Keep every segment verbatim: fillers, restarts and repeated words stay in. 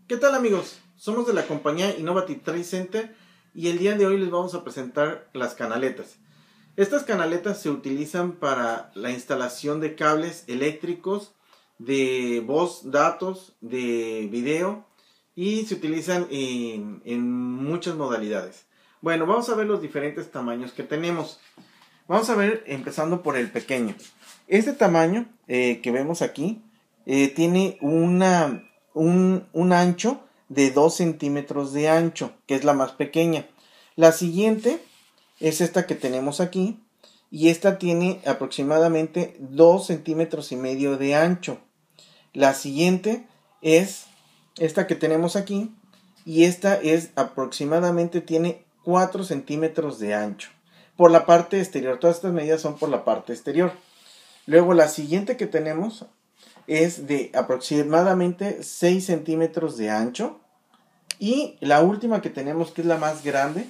¿Qué tal, amigos? Somos de la compañía Innovative Trade Center y el día de hoy les vamos a presentar las canaletas. Estas canaletas se utilizan para la instalación de cables eléctricos, de voz, datos, de video y se utilizan en, en muchas modalidades. Bueno, vamos a ver los diferentes tamaños que tenemos. Vamos a ver empezando por el pequeño. Este tamaño eh, que vemos aquí eh, tiene una... Un, un ancho de dos centímetros de ancho, que es la más pequeña. La siguiente es esta que tenemos aquí, y esta tiene aproximadamente dos centímetros y medio de ancho. La siguiente es esta que tenemos aquí, y esta es aproximadamente tiene cuatro centímetros de ancho. Por la parte exterior, todas estas medidas son por la parte exterior. Luego la siguiente que tenemos es de aproximadamente seis centímetros de ancho. Y la última que tenemos, que es la más grande,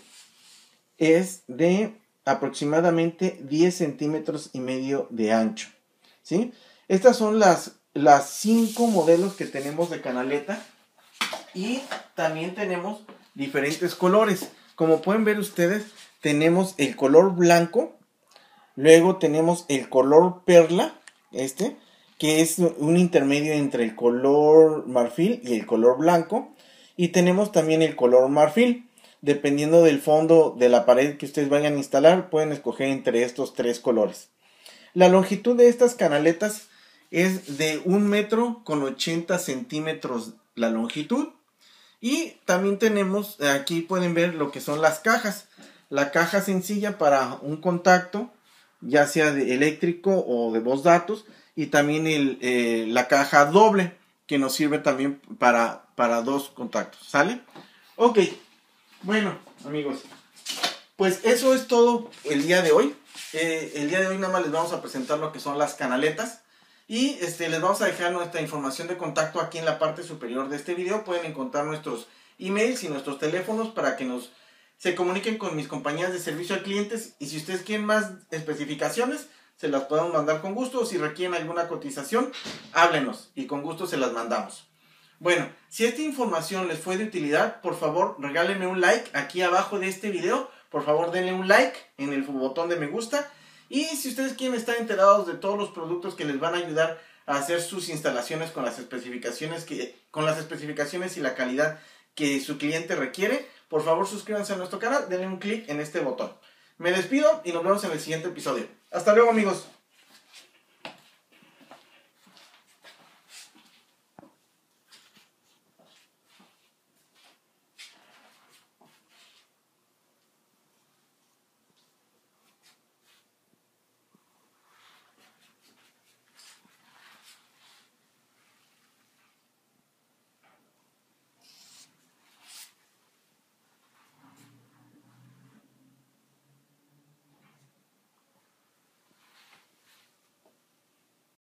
es de aproximadamente diez centímetros y medio de ancho. ¿Sí? Estas son las, las cinco modelos que tenemos de canaleta. Y también tenemos diferentes colores. Como pueden ver ustedes, tenemos el color blanco. Luego tenemos el color perla, este, que es un intermedio entre el color marfil y el color blanco. Y tenemos también el color marfil. Dependiendo del fondo de la pared que ustedes vayan a instalar, pueden escoger entre estos tres colores. La longitud de estas canaletas es de un metro con ochenta centímetros la longitud. Y también tenemos, aquí pueden ver lo que son las cajas. La caja sencilla para un contacto, ya sea de eléctrico o de voz datos. Y también el, eh, la caja doble, que nos sirve también para, para dos contactos, ¿sale? Ok, bueno, amigos, pues eso es todo el día de hoy. Eh, el día de hoy nada más les vamos a presentar lo que son las canaletas. Y este, les vamos a dejar nuestra información de contacto aquí en la parte superior de este video. Pueden encontrar nuestros emails y nuestros teléfonos para que nos se comuniquen con mis compañías de servicio a clientes. Y si ustedes quieren más especificaciones, se las podemos mandar con gusto, o si requieren alguna cotización, háblenos y con gusto se las mandamos. Bueno, si esta información les fue de utilidad, por favor regálenme un like aquí abajo de este video. Por favor denle un like en el botón de me gusta. Y si ustedes quieren estar enterados de todos los productos que les van a ayudar a hacer sus instalaciones con las especificaciones, que, con las especificaciones y la calidad que su cliente requiere, por favor suscríbanse a nuestro canal, denle un clic en este botón. Me despido y nos vemos en el siguiente episodio. Hasta luego, amigos.